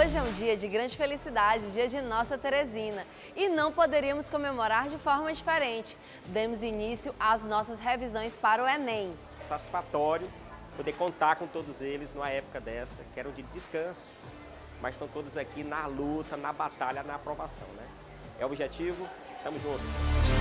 Hoje é um dia de grande felicidade, dia de Nossa Teresina, e não poderíamos comemorar de forma diferente. Demos início às nossas revisões para o Enem. Satisfatório poder contar com todos eles numa época dessa, que era um dia de descanso, mas estão todos aqui na luta, na batalha, na aprovação, né? É o objetivo, tamo junto.